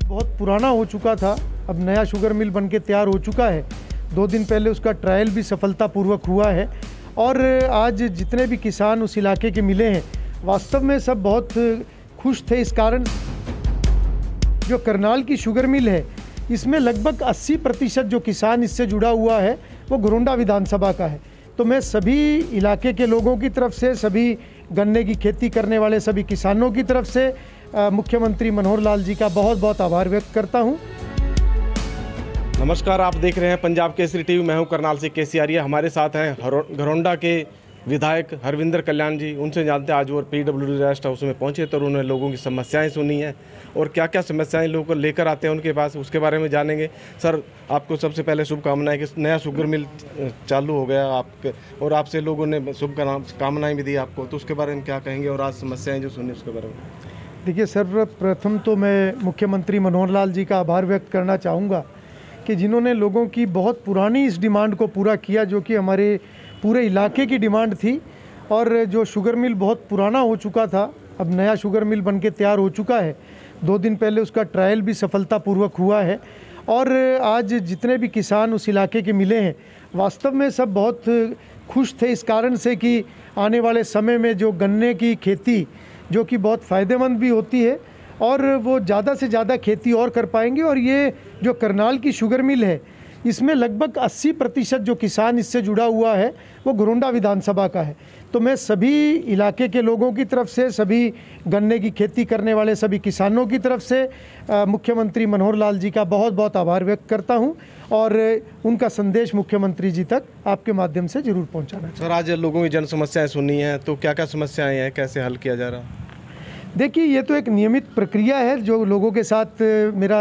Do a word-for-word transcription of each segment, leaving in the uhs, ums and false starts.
बहुत पुराना हो चुका था, अब नया शुगर मिल बन के तैयार हो चुका है। दो दिन पहले उसका ट्रायल भी सफलतापूर्वक हुआ है और आज जितने भी किसान उस इलाके के मिले हैं, वास्तव में सब बहुत खुश थे। इस कारण जो करनाल की शुगर मिल है, इसमें लगभग अस्सी प्रतिशत जो किसान इससे जुड़ा हुआ है वो घरोंडा विधानसभा का है। तो मैं सभी इलाके के लोगों की तरफ से, सभी गन्ने की खेती करने वाले सभी किसानों की तरफ से मुख्यमंत्री मनोहर लाल जी का बहुत बहुत आभार व्यक्त करता हूं। नमस्कार, आप देख रहे हैं पंजाब केसरी टीवी। मैं हूं करनाल से केसी आर्य। हमारे साथ हैं घरोंडा के विधायक हरविंदर कल्याण जी। उनसे जानते हैं आज वो पीडब्ल्यूडी रेस्ट हाउस में पहुंचे तो उन्होंने लोगों की समस्याएं सुनी हैं और क्या क्या समस्याएं लोगों को लेकर आते हैं उनके पास, उसके बारे में जानेंगे। सर, आपको सबसे पहले शुभकामनाएं कि नया शुगर मिल चालू हो गया आपके, और आपसे लोगों ने शुभकामनाएं भी दी आपको, तो उसके बारे में क्या कहेंगे और आज समस्याएँ जो सुनी उसके बारे में? देखिए, सर्वप्रथम तो मैं मुख्यमंत्री मनोहर लाल जी का आभार व्यक्त करना चाहूँगा कि जिन्होंने लोगों की बहुत पुरानी इस डिमांड को पूरा किया, जो कि हमारे पूरे इलाके की डिमांड थी। और जो शुगर मिल बहुत पुराना हो चुका था, अब नया शुगर मिल बन के तैयार हो चुका है। दो दिन पहले उसका ट्रायल भी सफलतापूर्वक हुआ है और आज जितने भी किसान उस इलाके के मिले हैं, वास्तव में सब बहुत खुश थे। इस कारण से कि आने वाले समय में जो गन्ने की खेती, जो कि बहुत फ़ायदेमंद भी होती है, और वो ज़्यादा से ज़्यादा खेती और कर पाएंगे। और ये जो करनाल की शुगर मिल है, इसमें लगभग अस्सी प्रतिशत जो किसान इससे जुड़ा हुआ है वो घरोंडा विधानसभा का है। तो मैं सभी इलाके के लोगों की तरफ से, सभी गन्ने की खेती करने वाले सभी किसानों की तरफ से आ, मुख्यमंत्री मनोहर लाल जी का बहुत बहुत आभार व्यक्त करता हूं और उनका संदेश मुख्यमंत्री जी तक आपके माध्यम से जरूर पहुंचाना। सर, आज लोगों की जन समस्याएं सुनी हैं, तो क्या क्या समस्याएं हैं, कैसे हल किया जा रहा है? देखिए, ये तो एक नियमित प्रक्रिया है जो लोगों के साथ मेरा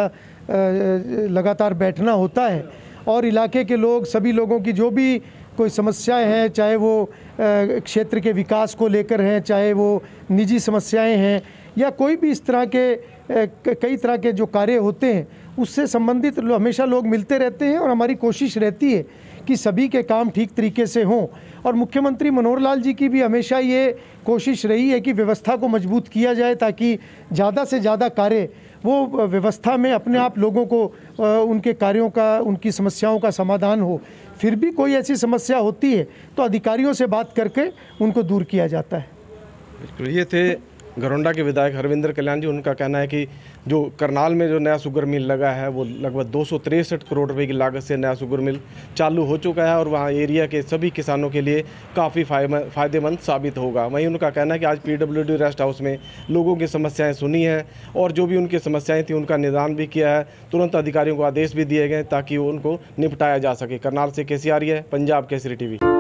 लगातार बैठना होता है और इलाके के लोग, सभी लोगों की जो भी कोई समस्याएं हैं, चाहे वो क्षेत्र के विकास को लेकर हैं, चाहे वो निजी समस्याएं हैं, या कोई भी इस तरह के कई तरह के जो कार्य होते हैं, उससे संबंधित हमेशा लोग मिलते रहते हैं। और हमारी कोशिश रहती है कि सभी के काम ठीक तरीके से हों। और मुख्यमंत्री मनोहर लाल जी की भी हमेशा ये कोशिश रही है कि व्यवस्था को मजबूत किया जाए, ताकि ज़्यादा से ज़्यादा कार्य वो व्यवस्था में अपने आप लोगों को उनके कार्यों का, उनकी समस्याओं का समाधान हो। फिर भी कोई ऐसी समस्या होती है तो अधिकारियों से बात करके उनको दूर किया जाता है। बिल्कुल, ये थे घरोंडा के विधायक हरविंदर कल्याण जी। उनका कहना है कि जो करनाल में जो नया शुगर मिल लगा है वो लगभग दो सौ तिरसठ करोड़ रुपए की लागत से नया शुगर मिल चालू हो चुका है और वहाँ एरिया के सभी किसानों के लिए काफ़ी फ़ायदेमंद साबित होगा। वहीं उनका कहना है कि आज पीडब्ल्यूडी रेस्ट हाउस में लोगों की समस्याएं सुनी हैं और जो भी उनकी समस्याएं थी उनका निदान भी किया है। तुरंत अधिकारियों को आदेश भी दिए गए ताकि उनको निपटाया जा सके। करनाल से केसी आर्य, पंजाब केसरी टीवी।